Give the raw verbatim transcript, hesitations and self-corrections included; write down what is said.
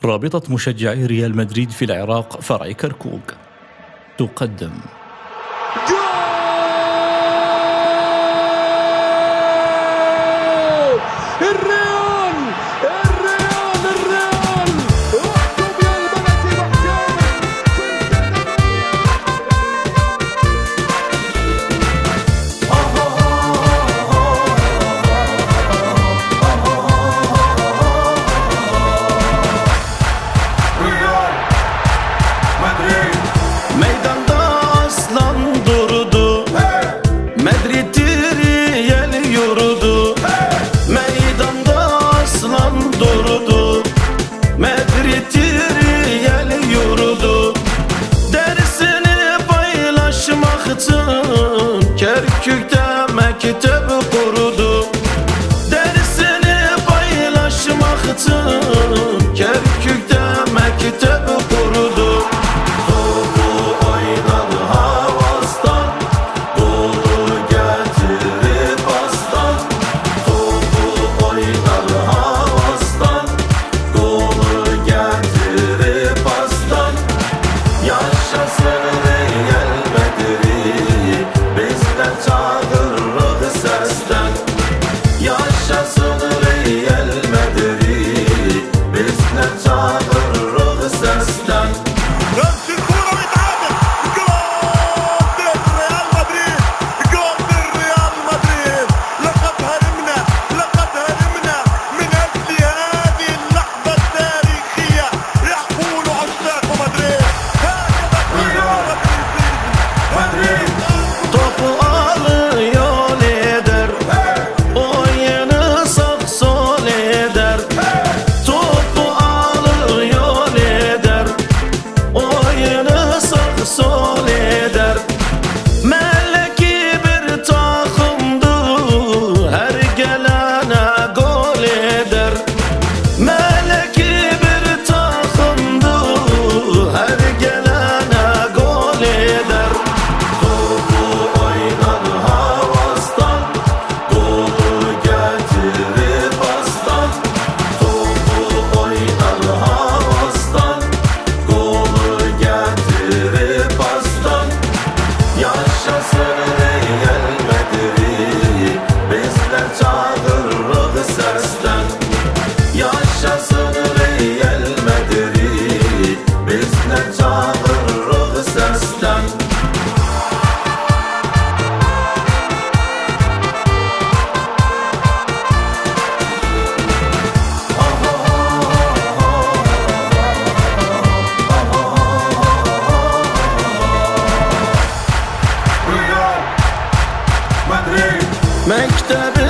رابطة مشجعي ريال مدريد في العراق فرع كركوك تقدم الريال الريال الريال اكتب يا البلد Real Madrid meydanda aslan durdu, hey! Madrid Real yurdu, Hey! meydanda aslan durdu, Madrid Real yurdu. Dersini paylaşmak için Kerkük'te mektep kurdu. Dersini paylaşmak için Kerkük'te mektep kurdu. Topu oynadı havastan, golü getirip aslan. Topu oynadı havastan, golü getirip aslan. Yaşasın Real Madrid, biz de çağırırız sesten. Yaşasın Real Madrid, biz de çağırırız sesten. نفس الكورة ويتعادل جول الريال مدريد جول الريال مدريد لقد هرمنا لقد هرمنا من أجل هذه اللحظة التاريخية يقول عشاق مدريد هكذا مدريد Topu alıyor lider, oyunu sağ sol eder. Topu alıyor lider, oyunu sağ sol eder. Meleki bir takımdı, her gelene gol eder. Meleki bir takımdı, her gelene gol eder. Topu oynadı havastan, golü getirip aslan. Topu oynadı havastan, golü getirip aslan. Yaşasın Real Madrid, bizler çağırırız sesten. Yaşasın Real Madrid, bizler çağırırız sesten. Real Madrid Mektep